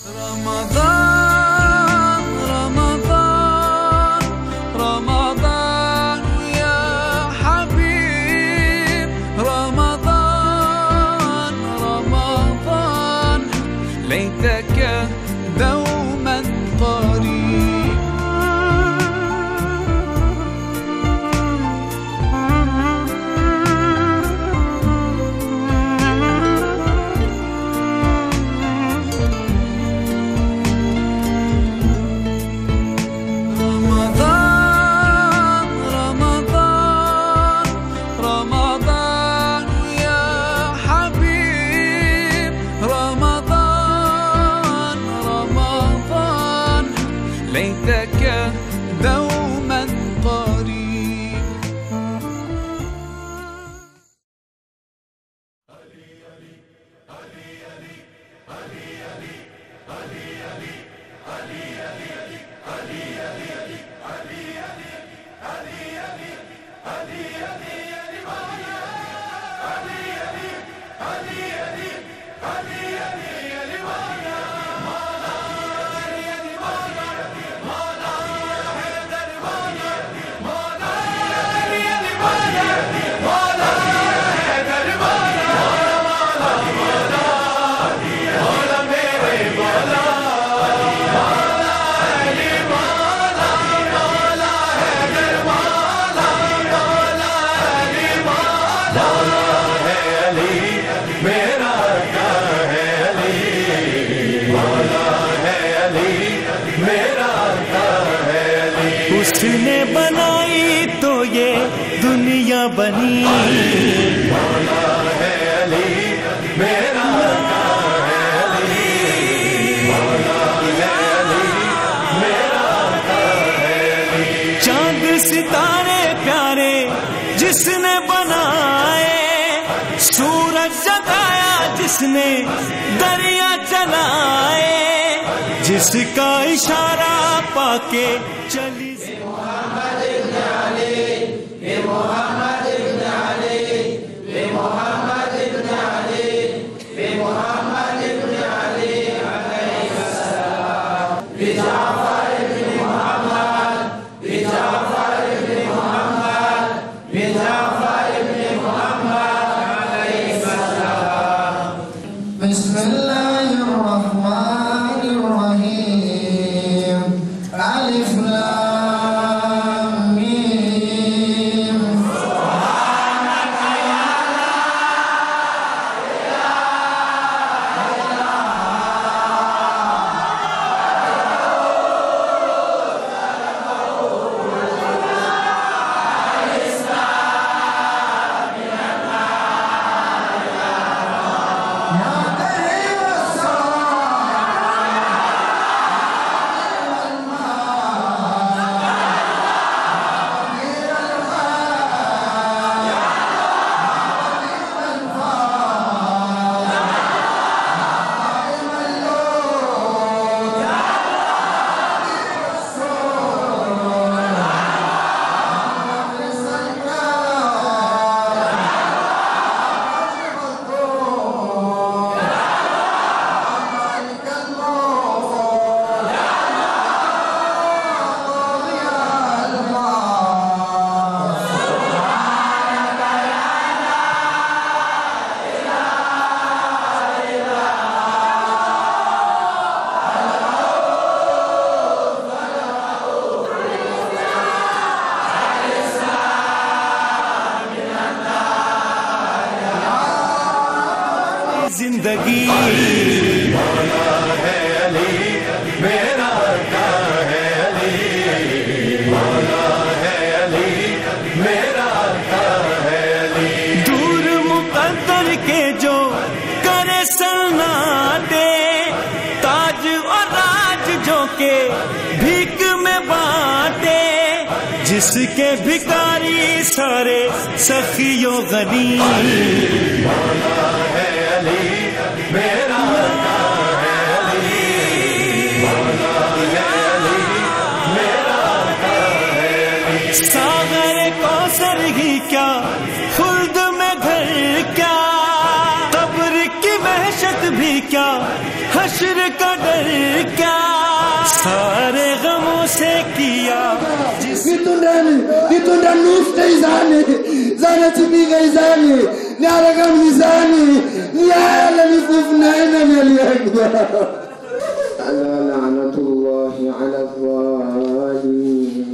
رمضان رمضان رمضان يا حبيب، رمضان رمضان ليتك دوما قريب. ليتك دوما قريب. उसने बनाई तो ये दुनिया बनी। मौला है अली मेरा है अली, मौला है अली मेरा है अली। चांद सितारे प्यारे जिसने बनाए, सूरज जगाया जिसने दरिया चलाए, जिसका इशारा पाके चली। मोहम्मद इब्न अली, मोहम्मद इब्न अली, मोहम्मद इब्न अली, मोहम्मद इब्न अली अलैहिस्सलाम। जाफर इब्न मोहम्मद, जाफर इब्न मोहम्मद, जाफर इब्न मोहम्मद अलैहिस्सलाम। बिस्मिल्लाहिर रहमानिर रहीम। अलिफ लाम मीम। जिंदगी मौला है अली मेरा है अली, मौला है अली मेरा है अली। दूर मुकद्दर के जो करे सन्नाटे, ताज और राज जो के भीख में बांटे, जिसके भिखारी सारे सखियों गनी। मौला है अली मेरा है अली, मौला है अली मेरा है अली। सागर कौसर ही क्या, खुल्द में घर क्या, कब्र की वहशत भी क्या, हश्र का डर क्या, सारे गमों से किया nitunda nufte izani zana tubiga izani nyaraga mizani nyala nifufna ina nyaliagwa ala la'natullahi ala zalimin.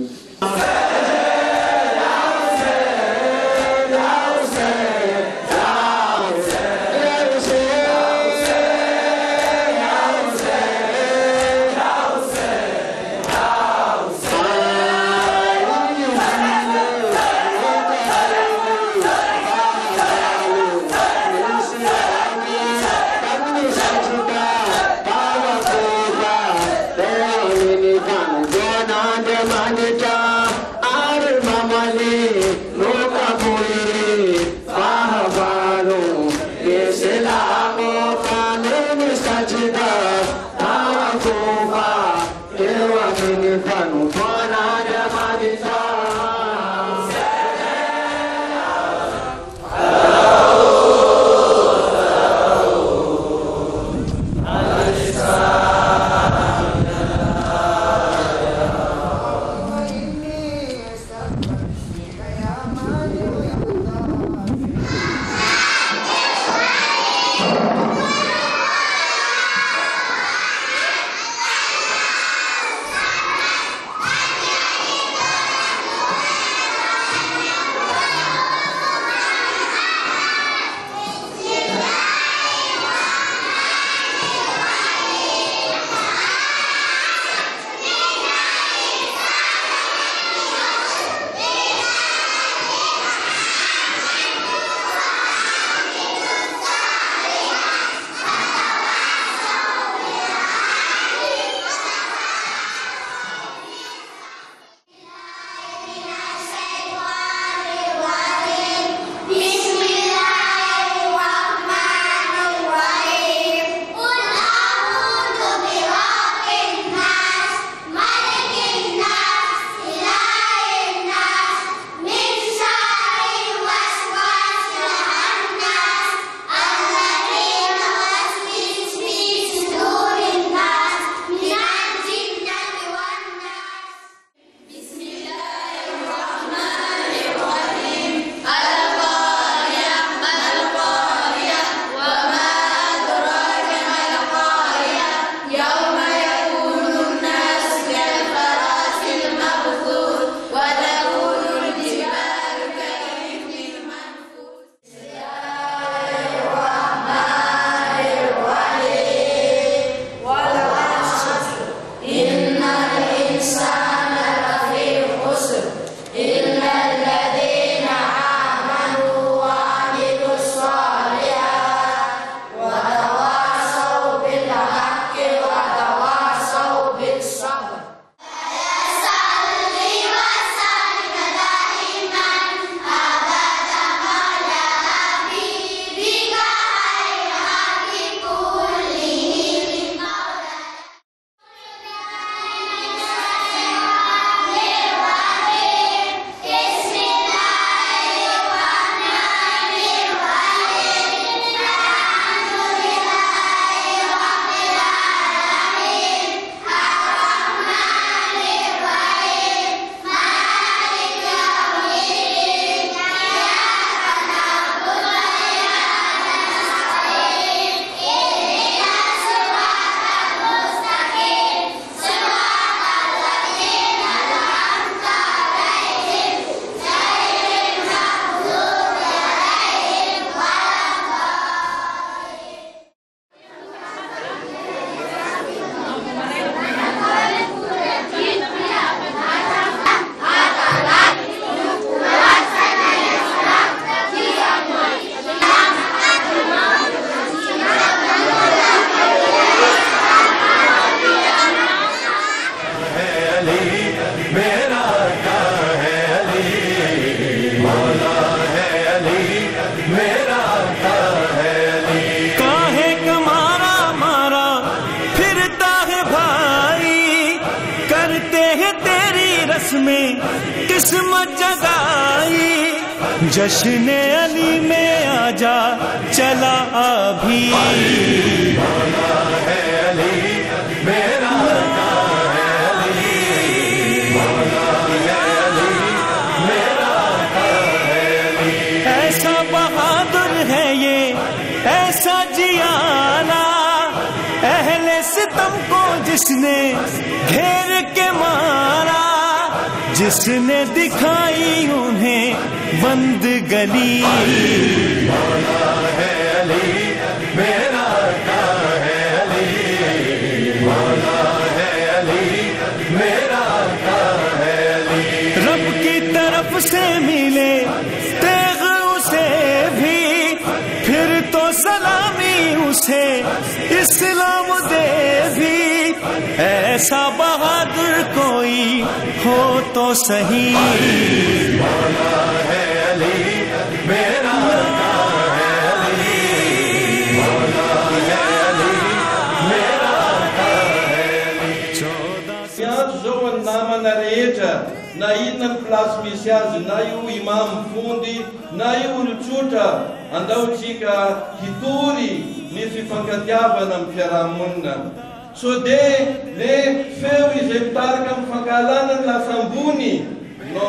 में किस्मत जगाई, जश्न अली में आजा चला अभी। मौला है अली मेरा आका है अली, मौला है अली मेरा आका है अली। ऐसा बहादुर है ये ऐसा जियाला, अहले सितम को जिसने घेर के मारा, जिसने दिखाई उन्हें बंद गली। मौला है अली मेरा आका है अली, मौला है अली मेरा आका है अली। रब की तरफ से मिले तेग उसे भी, फिर तो सलामी उसे इस्लाम दे भी। ऐसा बहादुर कोई हो तो सही। मौला है अली मेरा आका है अली, मौला है अली मेरा आका है Ali. Siazi zao ny namana rehetra, na inona ny plasy misy azy, na io imamy fondy, na io olon-tsotra, andaotsika hitory ny fifankatiavana amin'ny fiarahamonina. So de le feo izay mitarika amin'ny fankalana ny lasa ambony. No.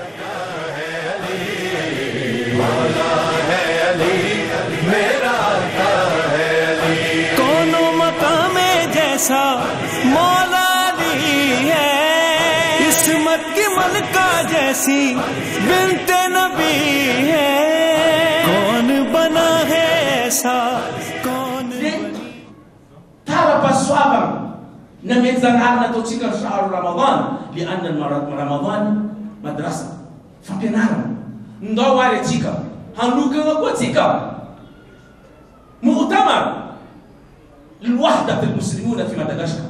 मौला है अली मेरा आका है अली। कोनो मकामे जैसा मौला अली है, इस्मत की मलका जैसी बिन्ते नबी है। कौन बना है ऐसा कौन ترى بسوابا نمتزنعنا توتشيكا شهر رمضان، لأن رمضان مدرسة فبنعلم ندور تشيكا هنلوكا وكوتشيكا مؤتمر لوحدة المسلمون في مدغشقر،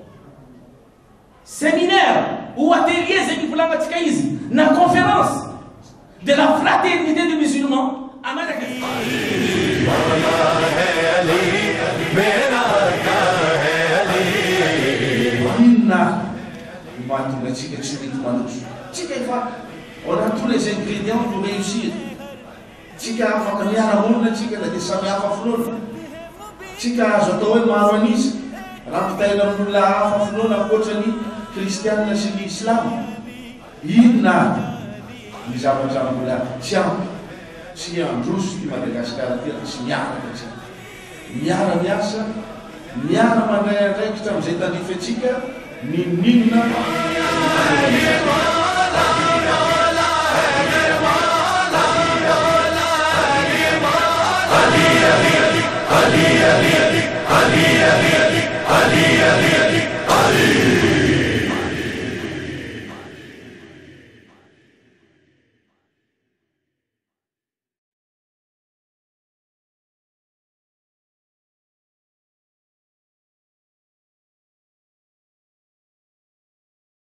سيمينار ou atelier زي بلانة تكايزي na conférence de la fraternité des musulmans à Madagascar. मौला है अली मेरा आका है Ali. Inna mahatonga antsika tsy mety manoso. Tsika efa on a tous les ingrédients pour réussir. Tsika afaka miara-monina tsika na dia samy hafa finoana. Tsika azo atao hoe maro anisa rampitaina amin'olona hafa finoana ankoatrany kristianina sy ny islama. Inona ny zavatra mbola tsy ampy tsy androso ty Madagasikara ty tsy miaraka tsika, miara miasa, miara mandray andraikitra amin'izay tandrifa antsika ninona. Ali, Ali, Ali, Ali, Ali.